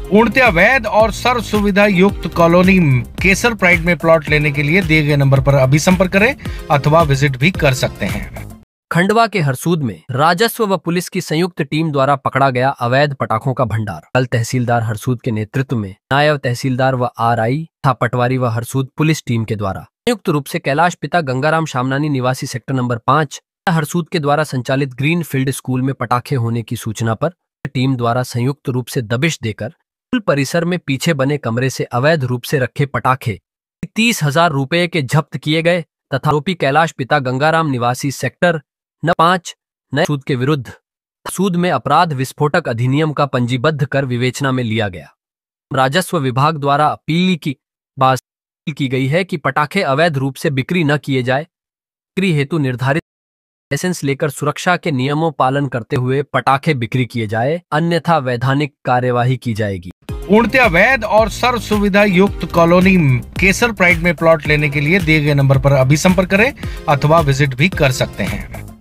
पूर्णतया वैध और सर्व सुविधा युक्त कॉलोनी केसर प्राइड में प्लॉट लेने के लिए दिए गए नंबर पर अभी संपर्क करें अथवा विजिट भी कर सकते हैं। खंडवा के हरसूद में राजस्व व पुलिस की संयुक्त टीम द्वारा पकड़ा गया अवैध पटाखों का भंडार। कल तहसीलदार हरसूद के नेतृत्व में नायब तहसीलदार व आरआई तथा पटवारी व हरसूद पुलिस टीम के द्वारा संयुक्त रूप से कैलाश पिता गंगाराम शामनानी निवासी सेक्टर नंबर 5 हरसूद के द्वारा संचालित ग्रीन फील्ड स्कूल में पटाखे होने की सूचना पर टीम द्वारा संयुक्त रूप से दबिश देकर स्कूल परिसर में पीछे बने कमरे से अवैध रूप से रखे पटाखे 30,000 रुपये के जब्त किए गए तथा आरोपी कैलाश पिता गंगाराम निवासी सेक्टर न 5 नए सूद के विरुद्ध सूद में अपराध विस्फोटक अधिनियम का पंजीबद्ध कर विवेचना में लिया गया। राजस्व विभाग द्वारा अपील की गई है कि पटाखे अवैध रूप से बिक्री न किए जाए। बिक्री हेतु निर्धारित लाइसेंस लेकर सुरक्षा के नियमों पालन करते हुए पटाखे बिक्री किए जाए, अन्यथा वैधानिक कार्यवाही की जाएगी। पूर्णतया वैध और सर्व सुविधा युक्त कॉलोनी केसर प्राइड में प्लॉट लेने के लिए दिए गए नंबर पर अभी संपर्क करें अथवा विजिट भी कर सकते हैं।